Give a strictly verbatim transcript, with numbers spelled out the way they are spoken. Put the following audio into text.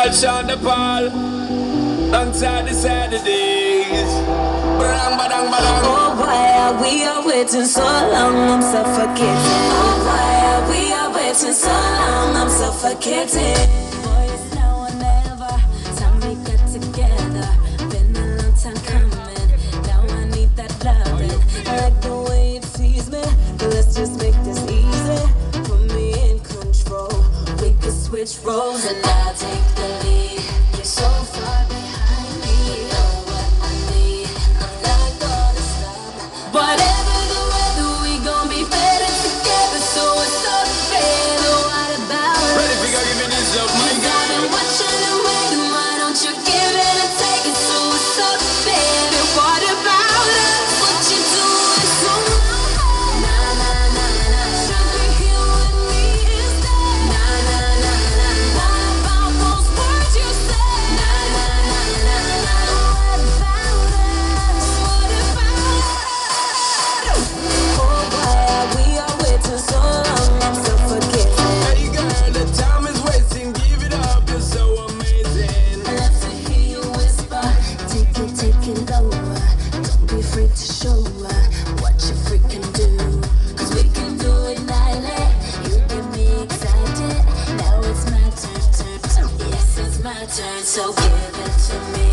Sean the Paul, alongside the Saturdays. Badang, badang, badang. Oh, why are we are waiting so long? I'm suffocating. Oh, why are we are waiting so long? I'm suffocating. Boy, it's now or never. Time we get together. Been a long time coming. Now I need that loving. I like the way it sees me. Let's just make this easy. Put me in control. We could switch roles and I'll take the lead. You're so far behind me. You know what I need. I'm not gonna stop. Whatever the weather, we gon' be better together. So it's up, baby. What about us? Ready for give me this up, my I've God. been watching and waiting. Why don't you give it and take it? So it's up, baby. What about us? What you doing so wrong? Nah, nah, nah, nah. Should be here with me instead. Nah, nah, nah, nah. What about those words you said? Nah, nah, nah, nah, nah. What about us? What about us? Oh, why are we all waiting so long? I'm suffocating. Hey girl, the time is wasting. Give it up, you're so amazing. I love to hear you whisper. Take it, take it lower. Don't be afraid to show her what you freaking do. Cause we can do it nightly. You get me excited. Now it's my turn, turn, turn. Yes, it's my turn. So give it to me.